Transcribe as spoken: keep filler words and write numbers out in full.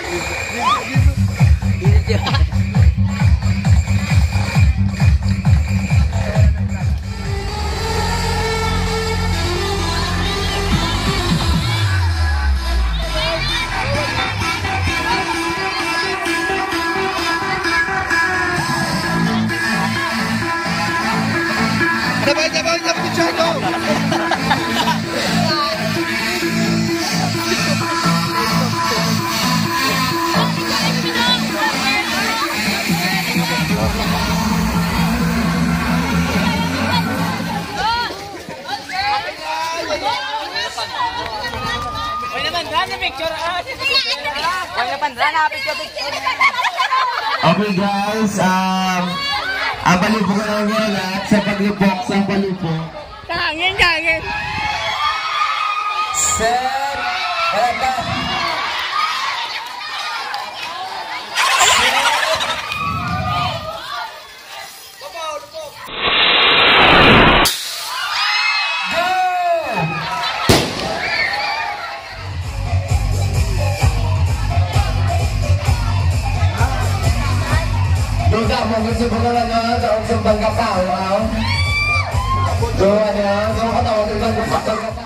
Sabay, sabay, sabay, Chano! Huwag naman dyan na picture. Huwag naman dyan na picture picture. Okay guys, um, ang palipok na lang yun at sa paglipok sa palipok. Kangin, kangin. Set, eto. Duga mo gusto ko na lang sa unsang bangka pa, wow. So, ano yan? So, katawag ng bangka pa.